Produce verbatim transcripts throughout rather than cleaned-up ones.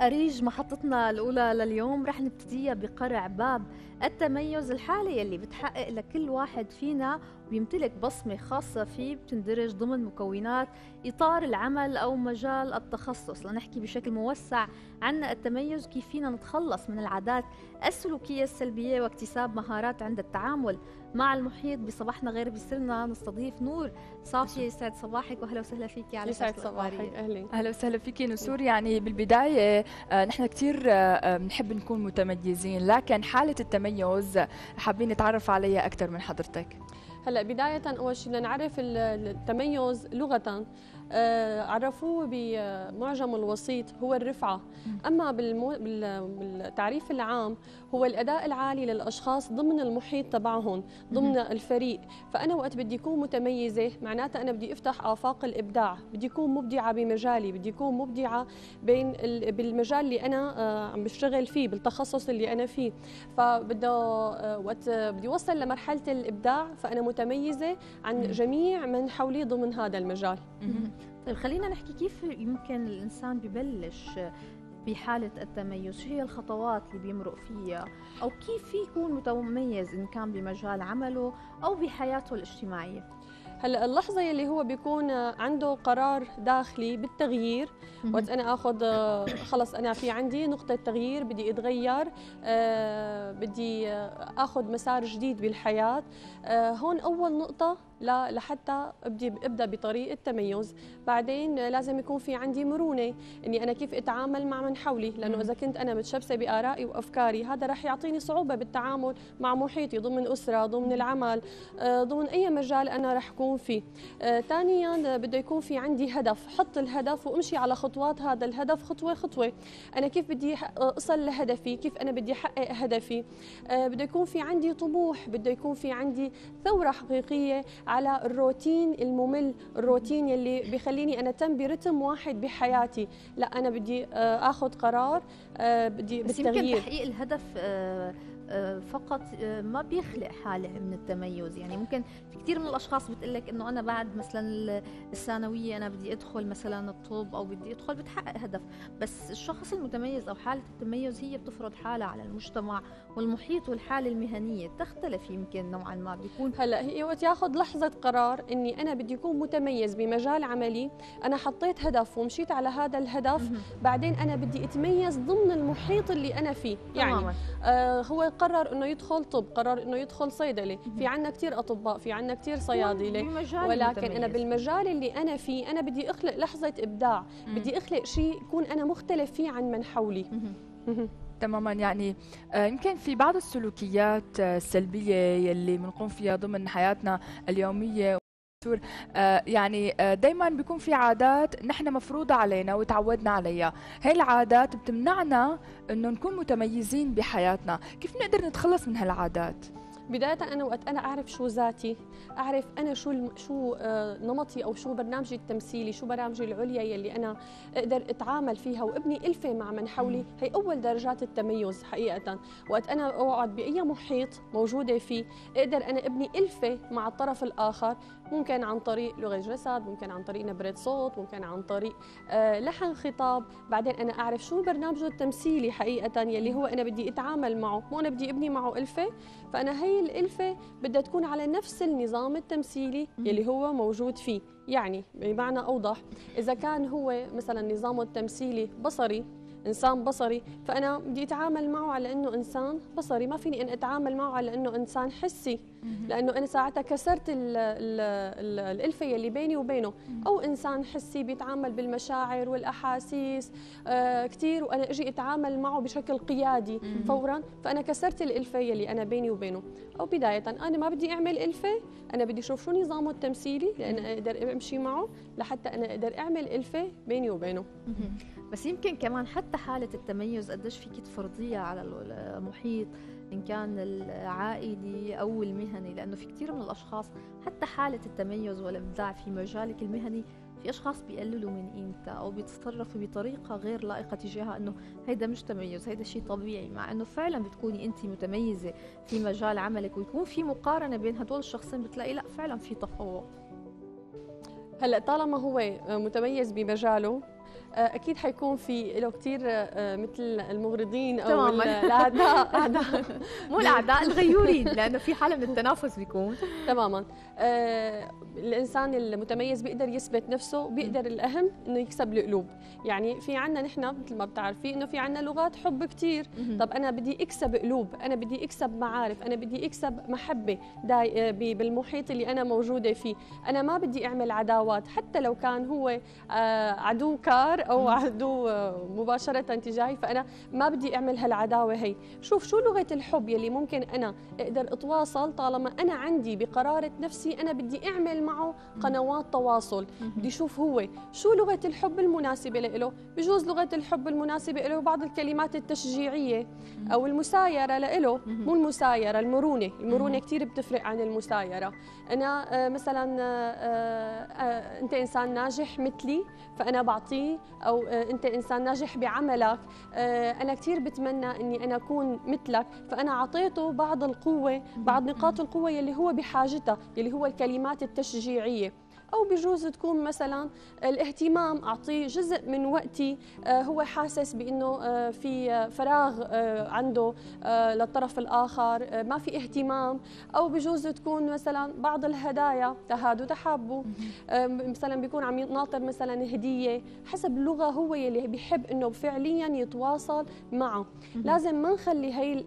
أريج محطتنا الأولى لليوم رح نبتديها بقرع باب التميز، الحالة يلي بتحقق لكل واحد فينا ويمتلك بصمة خاصة فيه بتندرج ضمن مكونات إطار العمل أو مجال التخصص. لنحكي بشكل موسع عن التميز، كيف فينا نتخلص من العادات السلوكية السلبية واكتساب مهارات عند التعامل مع المحيط. بصباحنا غير بيسرنا نستضيف نور صافية. يسعد صباحك واهلا وسهلا فيكي على يسعد صباحك. اهلا اهلا وسهلا فيكي نسور. يعني بالبدايه آه نحن كثير آه بنحب نكون متميزين، لكن حاله التميز حابين نتعرف عليها اكثر من حضرتك. هلا بدايه اول شيء لنعرف التميز لغه، آه عرفوه بمعجم الوسيط هو الرفعه، اما بالمو... بالتعريف العام هو الاداء العالي للاشخاص ضمن المحيط تبعهم، ضمن الفريق. فانا وقت بدي اكون متميزه معناتها انا بدي افتح افاق الابداع، بدي اكون مبدعه بمجالي، بدي اكون مبدعه بين ال... بالمجال اللي انا آه عم بشتغل فيه، بالتخصص اللي انا فيه. فبده آه وقت بدي اوصل لمرحله الابداع فانا متميزه عن جميع من حولي ضمن هذا المجال. طيب خلينا نحكي كيف يمكن الإنسان ببلش بحالة التميز، شو هي الخطوات اللي بيمرق فيها، أو كيف في يكون متميز إن كان بمجال عمله أو بحياته الاجتماعية؟ هلا اللحظة اللي هو بيكون عنده قرار داخلي بالتغيير، وقت أنا آخذ خلص أنا في عندي نقطة تغيير، بدي أتغير، أه بدي آخذ مسار جديد بالحياة. أه هون أول نقطة لحتى ابدي ابدا بطريق التميز. بعدين لازم يكون في عندي مرونه اني انا كيف اتعامل مع من حولي، لانه اذا كنت انا متشبثه بارائي وافكاري هذا راح يعطيني صعوبه بالتعامل مع محيطي ضمن اسره، ضمن العمل، ضمن اي مجال انا راح اكون فيه. ثانيا بده يكون في عندي هدف، حط الهدف وامشي على خطوات هذا الهدف خطوه خطوه. انا كيف بدي اصل لهدفي، كيف انا بدي احقق هدفي. بده يكون في عندي طموح، بده يكون في عندي ثوره حقيقيه على الروتين الممل، الروتين يلي بيخليني انا تم برتم واحد بحياتي. لا انا بدي اخذ قرار، بدي بس بالتغيير. يمكن تحقيق الهدف فقط ما بيخلق حالة من التميز. يعني ممكن في كثير من الأشخاص بتقلك إنه أنا بعد مثلا الثانوية أنا بدي أدخل مثلا الطب أو بدي أدخل، بتحقق هدف. بس الشخص المتميز أو حالة التميز هي بتفرض حالة على المجتمع والمحيط، والحالة المهنية تختلف يمكن نوعا ما. بيكون هلا هي وقت ياخذ لحظة قرار إني أنا بدي أكون متميز بمجال عملي، أنا حطيت هدف ومشيت على هذا الهدف، بعدين أنا بدي أتميز ضمن المحيط اللي أنا فيه. يعني آه هو قرر انه يدخل طب، قرر انه يدخل صيدله، في عندنا كثير اطباء، في عندنا كثير صيادله، ولكن انا بالمجال اللي انا فيه انا بدي اخلق لحظه ابداع، بدي اخلق شيء يكون انا مختلف فيه عن من حولي. تماما. يعني يمكن في بعض السلوكيات السلبيه يلي بنقوم فيها ضمن حياتنا اليوميه، يعني دايما بيكون في عادات نحن مفروضة علينا وتعودنا عليها، هاي العادات بتمنعنا انه نكون متميزين بحياتنا. كيف نقدر نتخلص من هالعادات؟ بداية أنا وقت أنا أعرف شو ذاتي، أعرف أنا شو الم... شو آه نمطي أو شو برنامجي التمثيلي، شو برامجي العليا يلي أنا أقدر أتعامل فيها وأبني ألفة مع من حولي، هي أول درجات التميز حقيقة. وقت أنا أقعد بأي محيط موجودة فيه أقدر أنا أبني ألفة مع الطرف الآخر، ممكن عن طريق لغة جسد، ممكن عن طريق نبرة صوت، ممكن عن طريق آه لحن خطاب. بعدين أنا أعرف شو برنامجه التمثيلي حقيقة يلي هو أنا بدي أتعامل معه، مو أنا بدي أبني معه ألفة. فأنا هي الألفة بدها تكون على نفس النظام التمثيلي يلي هو موجود فيه. يعني بمعنى أوضح، إذا كان هو مثلا نظامه التمثيلي بصري، إنسان بصري، فأنا بدي أتعامل معه على أنه إنسان بصري، ما فيني أن أتعامل معه على أنه إنسان حسي، لأنه أنا ساعتها كسرت ال ال ال الألفة يلي بيني وبينه. أو إنسان حسي بيتعامل بالمشاعر والأحاسيس آه كثير، وأنا أجي أتعامل معه بشكل قيادي فورا، فأنا كسرت الألفة يلي أنا بيني وبينه. أو بداية أنا ما بدي أعمل ألفة، أنا بدي أشوف شو نظامه التمثيلي لأن أقدر أمشي معه لحتى أنا أقدر أعمل ألفة بيني وبينه. بس يمكن كمان حتى حالة التميز قديش فيك تفرضيها على المحيط، إن كان العائلي أو المهني، لأنه في كثير من الأشخاص حتى حالة التميز والإبداع في مجالك المهني في أشخاص بيقللوا من قيمتها أو بيتصرفوا بطريقة غير لائقة تجاهها، إنه هيدا مش تميز، هيدا شيء طبيعي، مع إنه فعلا بتكوني أنت متميزة في مجال عملك ويكون في مقارنة بين هدول الشخصين، بتلاقي لا فعلا في تفوق. هلا طالما هو متميز بمجاله اكيد حيكون في له كثير مثل المغرضين او تماماً. الاعداء اعداء مو الاعداء الغيورين، لانه في حاله من التنافس بيكون. تماما. آه الانسان المتميز بيقدر يثبت نفسه، بيقدر الاهم انه يكسب القلوب. يعني في عنا نحن مثل ما بتعرفي انه في عنا لغات حب كثير. طب انا بدي اكسب قلوب، انا بدي اكسب معارف، انا بدي اكسب محبه داي بالمحيط اللي انا موجوده فيه. انا ما بدي اعمل عداوات حتى لو كان هو آه عدو كار او عدو آه مباشره تجاهي، فانا ما بدي اعمل هالعداوه هي. شوف شو لغه الحب يلي ممكن انا اقدر اتواصل طالما انا عندي بقراره نفسي انا بدي اعمل معه قنوات تواصل. بدي اشوف هو شو لغه الحب المناسبه له. بجوز لغه الحب المناسبه له بعض الكلمات التشجيعيه او المسايره له، مو المسايره، المرونه. المرونه كثير بتفرق عن المسايره. انا مثلا انت انسان ناجح مثلي فانا بعطيه، او انت انسان ناجح بعملك انا كثير بتمنى اني انا اكون مثلك، فانا اعطيته بعض القوه، بعض نقاط القوه يلي هو بحاجتها، يلي هو الكلمات التشجيعيه. أو بجوز تكون مثلا الاهتمام، أعطيه جزء من وقتي هو حاسس بأنه في فراغ عنده للطرف الآخر، ما في اهتمام. أو بجوز تكون مثلا بعض الهدايا تهادوا تحابوا، مثلا بيكون عم يناطر مثلا هدية حسب اللغة هو يلي بيحب أنه فعليا يتواصل معه. لازم ما نخلي هي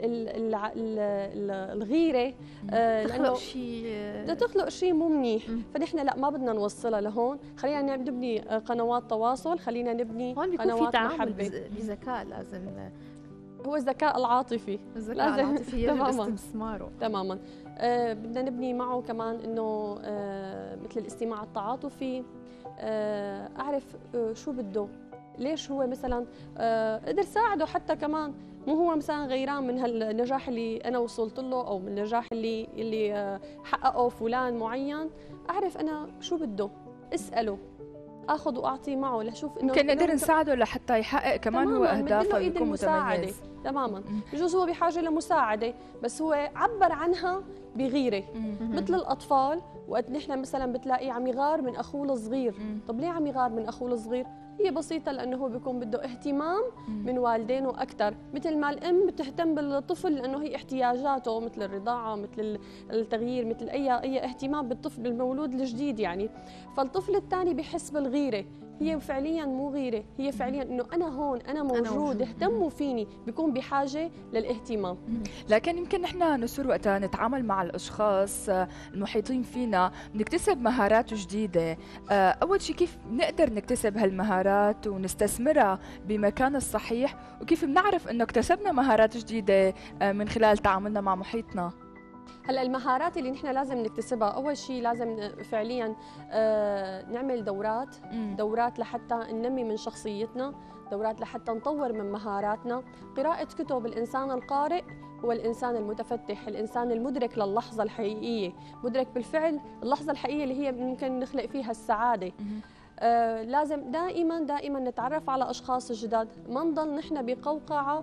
الغيرة تخلق شيء بدها تخلق شيء مو منيح. فنحن لا، ما بدنا نوصلها لهون. خلينا نبني قنوات تواصل، خلينا نبني هون قنوات بيكون في تعامل محبة بذكاء. لازم هو الذكاء العاطفي، الذكاء العاطفي يجب استثماره. تماما. آه بدنا نبني معه كمان انه آه مثل الاستماع التعاطفي. آه اعرف آه شو بده، ليش هو مثلا آه قدر ساعده حتى كمان. مو هو مثلا غيران من هالنجاح اللي انا وصلت له او من النجاح اللي اللي آه حققه فلان معين. اعرف انا شو بده، اساله، اخذ واعطي معه لشوف انه ممكن نقدر نساعده لحتى يحقق كمان هو اهدافه ويكون متميز. تماما. بجوز هو بحاجه لمساعده بس هو عبر عنها بغيره. مثل الاطفال وقت نحن مثلا بتلاقيه عم يغار من اخوه الصغير. طب ليه عم يغار من اخوه الصغير؟ هي بسيطة، لأنه هو بيكون بده اهتمام من والدينه أكثر. مثل ما الأم بتهتم بالطفل لأنه هي احتياجاته مثل الرضاعة، مثل التغيير، مثل أي أي اهتمام بالطفل بالمولود الجديد يعني. فالطفل الثاني بحس بالغيرة. هي فعليا مو غيرة، هي فعليا انه انا هون، انا موجود، اهتموا فيني، بيكون بحاجه للاهتمام. لكن يمكن نحن نصير وقتها نتعامل مع الاشخاص المحيطين فينا نكتسب مهارات جديده. اول شيء كيف نقدر نكتسب هالمهارات ونستثمرها بمكان الصحيح، وكيف بنعرف انه اكتسبنا مهارات جديده من خلال تعاملنا مع محيطنا؟ هلا المهارات اللي نحن لازم نكتسبها، اول شيء لازم فعليا آه نعمل دورات م. دورات لحتى ننمي من شخصيتنا، دورات لحتى نطور من مهاراتنا. قراءة كتب. الانسان القارئ هو الانسان المتفتح، الانسان المدرك للحظة الحقيقية، مدرك بالفعل اللحظة الحقيقية اللي هي ممكن نخلق فيها السعادة. م. آه لازم دائما دائما نتعرف على اشخاص جداد، ما نضل نحن بقوقعه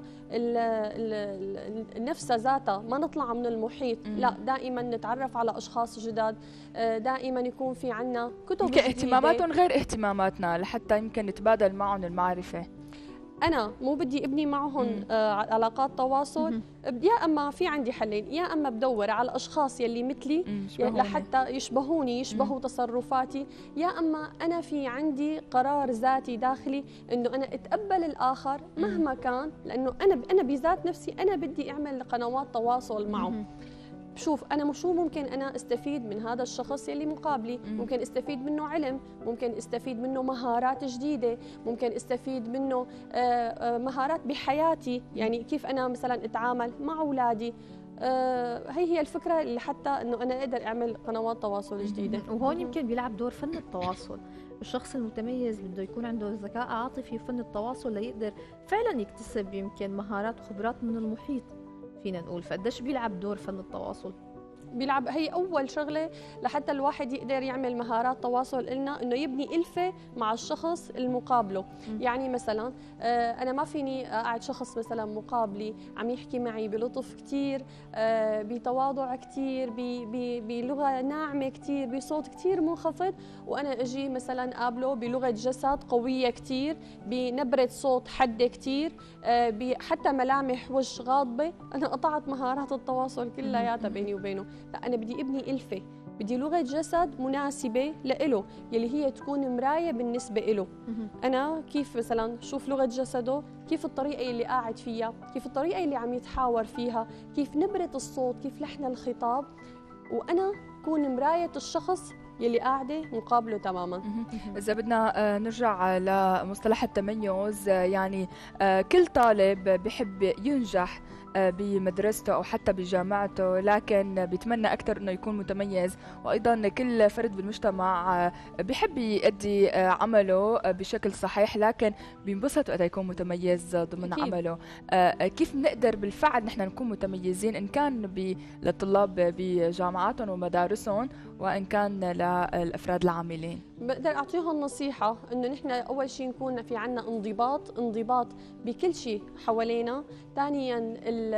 النفس ذاتها، ما نطلع من المحيط. مم. لا، دائما نتعرف على اشخاص جداد، آه دائما يكون في عنا كتب يمكن اهتماماتهم غير اهتماماتنا لحتى يمكن نتبادل معهم المعرفه. أنا مو بدي أبني معهم آه علاقات تواصل. يا أما في عندي حلين، يا أما بدور على أشخاص يلي مثلي لحتى يشبهوني، يشبهوا مم. تصرفاتي، يا أما أنا في عندي قرار ذاتي داخلي إنه أنا أتقبل الآخر مهما كان، لأنه أنا أنا بذات نفسي أنا بدي أعمل قنوات تواصل معه. مم. شوف أنا شو ممكن أنا أستفيد من هذا الشخص يلي مقابلي. ممكن أستفيد منه علم، ممكن أستفيد منه مهارات جديدة، ممكن أستفيد منه مهارات بحياتي، يعني كيف أنا مثلا أتعامل مع أولادي. هي هي الفكرة اللي حتى أنه أنا أقدر أعمل قنوات تواصل جديدة. وهون يمكن بيلعب دور فن التواصل. الشخص المتميز بده يكون عنده ذكاء عاطفي وفن التواصل ليقدر فعلا يكتسب يمكن مهارات وخبرات من المحيط، فينا نقول. فقديش بيلعب دور فن التواصل؟ بيلعب. هي اول شغله لحتى الواحد يقدر يعمل مهارات تواصل لنا، انه يبني الفه مع الشخص المقابله. يعني مثلا انا ما فيني اقعد شخص مثلا مقابلي عم يحكي معي بلطف كثير، بتواضع كثير، بلغه ناعمه كثير، بصوت كثير منخفض، وانا اجي مثلا قابله بلغه جسد قويه كثير، بنبره صوت حاده كثير، حتى ملامح وجه غاضبه، انا قطعت مهارات التواصل كلياتها بيني وبينه. لا، انا بدي ابني الفه، بدي لغه جسد مناسبه لإله، يلي هي تكون مرايه بالنسبه له. انا كيف مثلا شوف لغه جسده، كيف الطريقه اللي قاعد فيها، كيف الطريقه اللي عم يتحاور فيها، كيف نبره الصوت، كيف لحن الخطاب، وانا كون مرايه الشخص يلي قاعده مقابله تماما. اذا بدنا نرجع لمصطلح التميز، يعني كل طالب بحب ينجح بمدرسته أو حتى بجامعته، لكن بيتمنى أكثر أنه يكون متميز. وأيضا كل فرد بالمجتمع بيحب يؤدي عمله بشكل صحيح، لكن بينبسط وقت يكون متميز ضمن أكيد. عمله. كيف نقدر بالفعل نحن نكون متميزين، إن كان للطلاب بجامعاتهم ومدارسهم، وإن كان للأفراد العاملين؟ بقدر أعطيهم نصيحة إنه نحن أول شيء نكون في عنا انضباط، انضباط بكل شيء حوالينا. ثانياً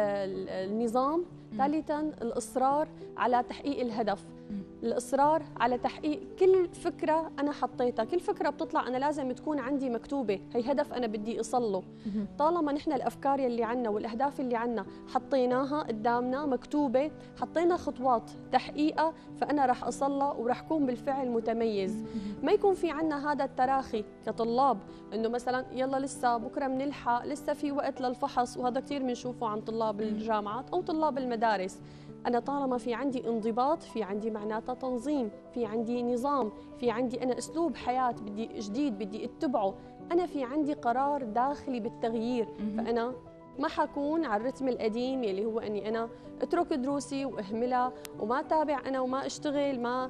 النظام، ثالثاً الإصرار على تحقيق الهدف، الإصرار على تحقيق كل فكرة أنا حطيتها. كل فكرة بتطلع أنا لازم تكون عندي مكتوبة، هي هدف أنا بدي أصله. طالما نحن الأفكار اللي عنا والأهداف اللي عنا حطيناها قدامنا مكتوبة، حطينا خطوات تحقيقها، فأنا رح أصلها ورح أكون بالفعل متميز. ما يكون في عنا هذا التراخي كطلاب، إنه مثلا يلا لسه بكرة بنلحق، لسه في وقت للفحص، وهذا كثير بنشوفه عن طلاب الجامعات أو طلاب المدارس. أنا طالما في عندي انضباط، في عندي معناتها تنظيم، في عندي نظام، في عندي أنا أسلوب حياة بدي جديد بدي أتبعه، أنا في عندي قرار داخلي بالتغيير، فأنا ما حكون على الرتم القديم يلي هو أني أنا أترك دروسي وأهملها وما تابع أنا وما أشتغل، ما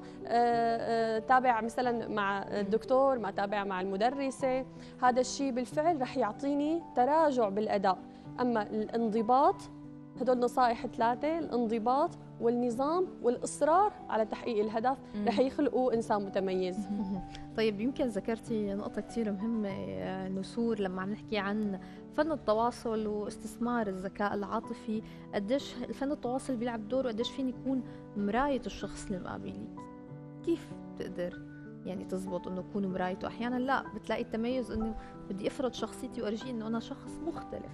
تابع مثلا مع الدكتور، ما تابع مع المدرسة. هذا الشيء بالفعل رح يعطيني تراجع بالأداء. أما الانضباط، هدول نصائح ثلاثة: الانضباط والنظام والإصرار على تحقيق الهدف، رح يخلقوا إنسان متميز. طيب، يمكن ذكرتي نقطة كثير مهمة نسور لما عم نحكي عن فن التواصل واستثمار الذكاء العاطفي. قديش فن التواصل بيلعب دور، وقديش فيني يكون مراية الشخص اللي مقابلي. كيف بتقدر يعني تزبط انه اكون مرايته؟ احيانا لا، بتلاقي التميز انه بدي افرض شخصيتي وارجي انه انا شخص مختلف.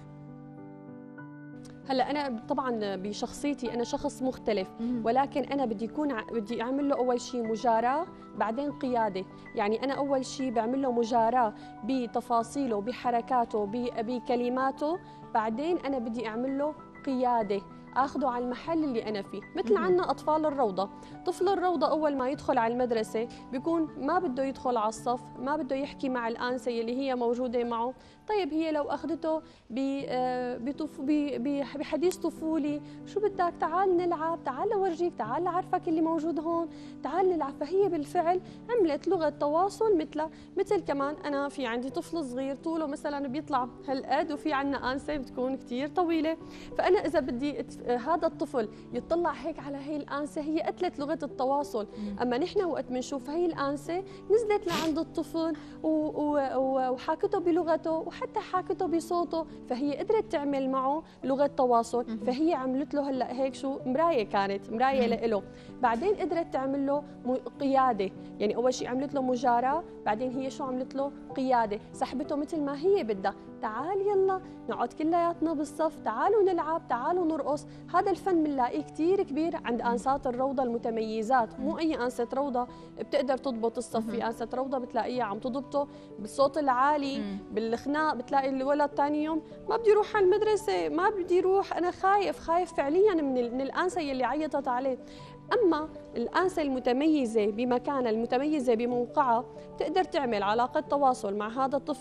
هلا انا طبعا بشخصيتي انا شخص مختلف، ولكن انا بدي يكون ع... بدي اعمل له اول شيء مجاراه، بعدين قياده. يعني انا اول شيء بعمل له مجاراه بتفاصيله، بحركاته، ب... بكلماته، بعدين انا بدي اعمل له قياده، اخذه على المحل اللي انا فيه. مثل عنا اطفال الروضه، طفل الروضه اول ما يدخل على المدرسه بيكون ما بده يدخل على الصف، ما بده يحكي مع الانسه اللي هي موجوده معه. طيب هي لو اخذته بحديث طفولي، شو بدك، تعال نلعب، تعال اورجيك، تعال اعرفك اللي موجود هون، تعال نلعب. فهي بالفعل عملت لغه تواصل مثل مثل كمان انا في عندي طفل صغير طوله مثلا بيطلع هالقد، وفي عنا انسه بتكون كثير طويله، فانا اذا بدي هذا الطفل يطلع هيك على هي الانسه، هي قتلت لغه التواصل. اما نحن وقت بنشوف هي الانسه نزلت لعند الطفل وحاكته بلغته وحتى حاكته بصوته، فهي قدرت تعمل معه لغه تواصل. فهي عملت له هلا هيك شو مرايه، كانت مرايه له. بعدين قدرت تعمل له قياده، يعني اول شيء عملت له مجاراه، بعدين هي شو عملت له قياده، سحبته مثل ما هي بدها، تعال يلا نقعد كلياتنا بالصف، تعالوا نلعب، تعالوا نرقص. هذا الفن بنلاقيه كثير كبير عند انسات الروضه المتميزات. مو اي انسه روضه بتقدر تضبط الصف، في انسه روضه بتلاقيها عم تضبطه بالصوت العالي، بالخناق. بتلاقي الولد ثاني يوم ما بدي اروح على المدرسه، ما بدي اروح، انا خايف خايف فعليا من من الانسه اللي عيطت عليه. أما الأنسة المتميزة بمكانها، المتميزة بموقعها، تقدر تعمل علاقة تواصل مع هذا الطفل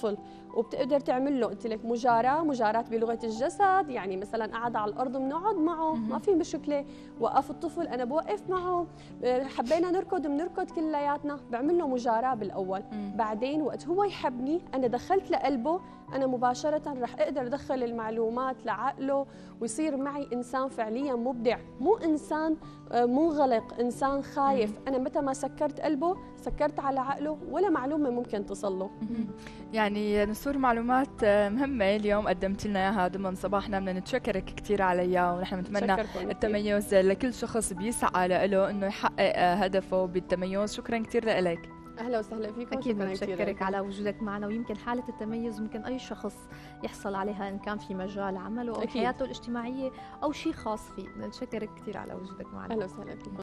وبتقدر تعمل له قلت لك مجاراه، مجاراه بلغه الجسد، يعني مثلا قعد على الارض بنقعد معه ما في مشكله، وقف الطفل انا بوقف معه، حبينا نركض بنركض كلياتنا، بعمل له مجاراه بالاول. مم. بعدين وقت هو يحبني انا دخلت لقلبه، انا مباشره رح اقدر ادخل المعلومات لعقله ويصير معي انسان فعليا مبدع، مو انسان منغلق، انسان خايف. انا متى ما سكرت قلبه سكرت على عقله ولا معلومه ممكن تصل له. يعني نسور معلومات مهمة اليوم قدمت لنا إياها ضمن صباحنا، بدنا نتشكرك كثير عليها، ونحن نتمنى التميز لكل شخص بيسعى له إنه يحقق هدفه بالتميز. شكرا كثير لك. اهلا وسهلا فيكم. اكيد بنشكرك على وجودك معنا، ويمكن حاله التميز ممكن اي شخص يحصل عليها ان كان في مجال عمله او أكيد. حياته الاجتماعيه او شيء خاص فيه. بنشكرك كثير على وجودك معنا. اهلا وسهلا فيكم.